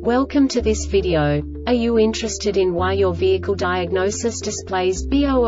Welcome to this video. Are you interested in why your vehicle diagnosis displays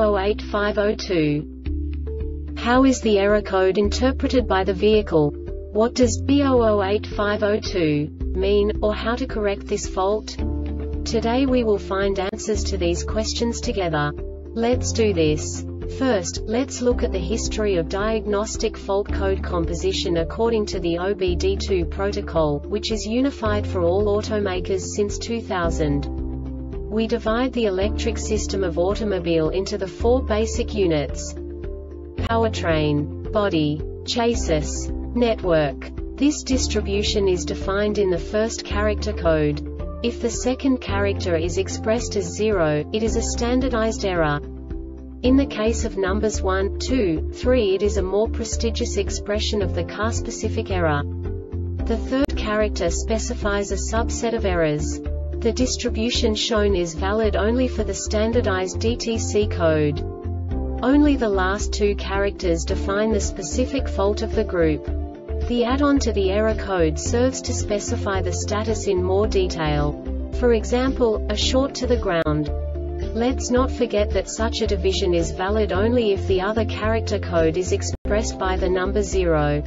B008502? How is the error code interpreted by the vehicle? What does B008502 mean, or how to correct this fault? Today we will find answers to these questions together. Let's do this. First, let's look at the history of diagnostic fault code composition according to the OBD2 protocol, which is unified for all automakers since 2000. We divide the electric system of automobile into the four basic units: powertrain, body, chassis, network. This distribution is defined in the first character code. If the second character is expressed as 0, it is a standardized error. In the case of numbers 1, 2, 3, it is a more prestigious expression of the car-specific error. The third character specifies a subset of errors. The distribution shown is valid only for the standardized DTC code. Only the last two characters define the specific fault of the group. The add-on to the error code serves to specify the status in more detail. For example, a short to the ground. Let's not forget that such a division is valid only if the other character code is expressed by the number 0.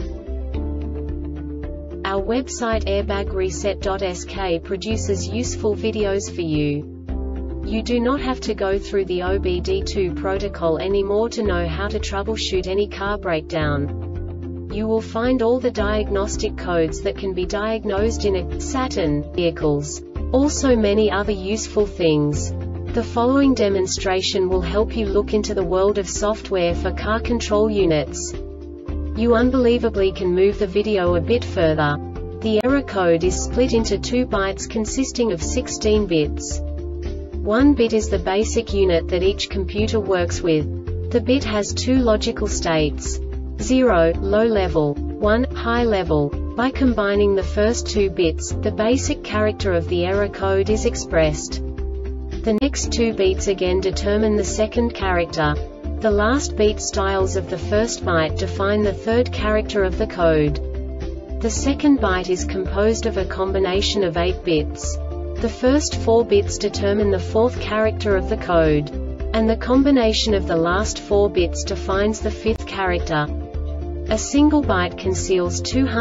Our website airbagreset.sk produces useful videos for you. You do not have to go through the OBD2 protocol anymore to know how to troubleshoot any car breakdown. You will find all the diagnostic codes that can be diagnosed in a Saturn vehicles. Also many other useful things. The following demonstration will help you look into the world of software for car control units. You unbelievably can move the video a bit further. The error code is split into 2 bytes consisting of 16 bits. 1 bit is the basic unit that each computer works with. The bit has 2 logical states: 0, low level, 1, high level. By combining the first 2 bits, the basic character of the error code is expressed. The next 2 beats again determine the second character. The last beat styles of the first byte define the third character of the code. The second byte is composed of a combination of 8 bits. The first 4 bits determine the fourth character of the code. And the combination of the last 4 bits defines the fifth character. A single byte conceals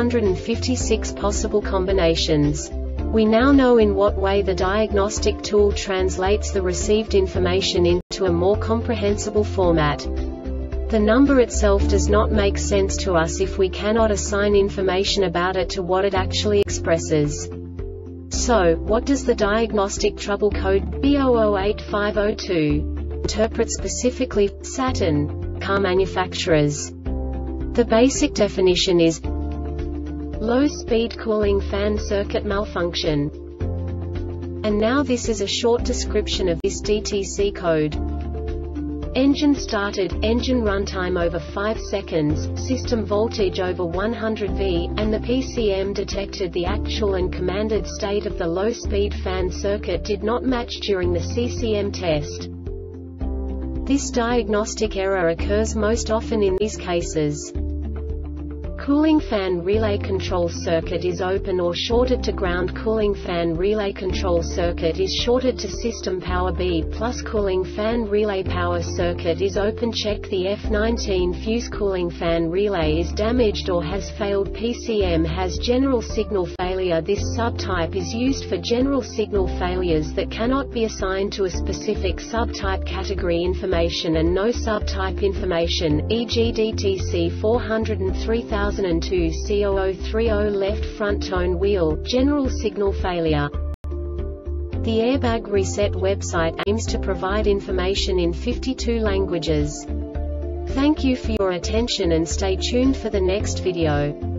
256 possible combinations. We now know in what way the diagnostic tool translates the received information into a more comprehensible format. The number itself does not make sense to us if we cannot assign information about it to what it actually expresses. So, what does the diagnostic trouble code B008502 interpret specifically for Saturn car manufacturers? The basic definition is low-speed cooling fan circuit malfunction. And now this is a short description of this DTC code. Engine started, engine runtime over 5 seconds, system voltage over 100 V, and the PCM detected the actual and commanded state of the low-speed fan circuit did not match during the CCM test. This diagnostic error occurs most often in these cases: cooling fan relay control circuit is open or shorted to ground. Cooling fan relay control circuit is shorted to system power B plus. Cooling fan relay power circuit is open. Check the F19 fuse. Cooling fan relay is damaged or has failed. PCM has general signal failure. This subtype is used for general signal failures that cannot be assigned to a specific subtype category information and no subtype information, e.g. DTC 403,002 C0030 left front tone wheel, general signal failure. The Airbag Reset website aims to provide information in 52 languages. Thank you for your attention and stay tuned for the next video.